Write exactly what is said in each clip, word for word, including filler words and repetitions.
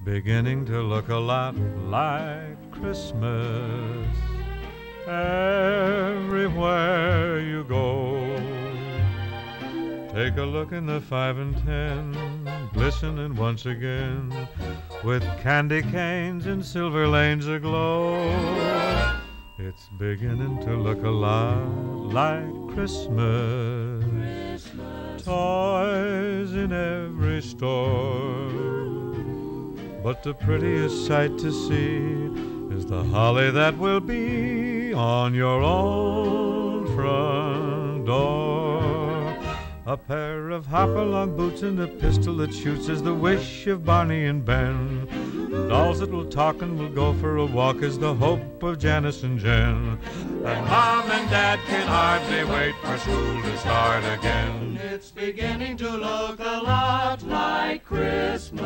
beginning to look a lot like Christmas everywhere you go. Take a look in the five and ten, glistening once again, with candy canes and silver lanes aglow. It's beginning to look a lot like Christmas, Christmas. Toys in every store, but the prettiest sight to see is the holly that will be on your own front door. A pair of hop-along boots and a pistol that shoots is the wish of Barney and Ben. Dolls that will talk and will go for a walk is the hope of Janice and Jen. And Mom and Dad can hardly wait for school to start again. It's beginning to look a lot like Christmas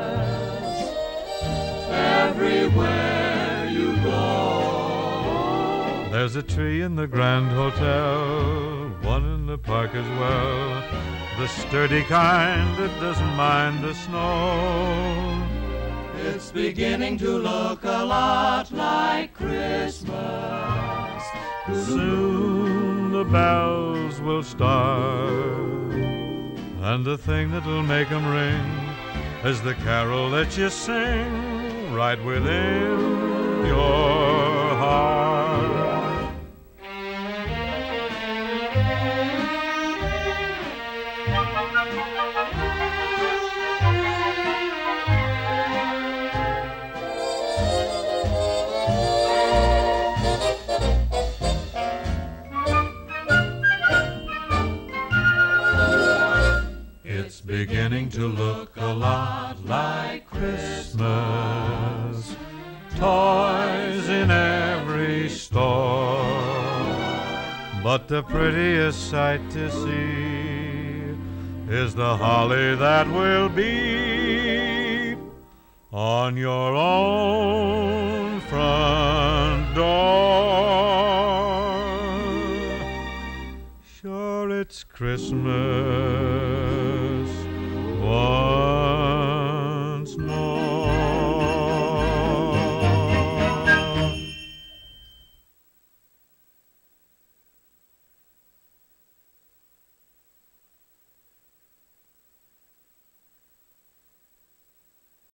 everywhere you go. There's a tree in the Grand Hotel, one in the park as well, the sturdy kind that doesn't mind the snow. It's beginning to look a lot like Christmas. Soon the bells will start, and the thing that'll make 'em ring is the carol that you sing right within your heart. It's beginning to look a lot like Christmas, toys in every store, but the prettiest sight to see is the holly that will be on your own front door. Sure, it's Christmas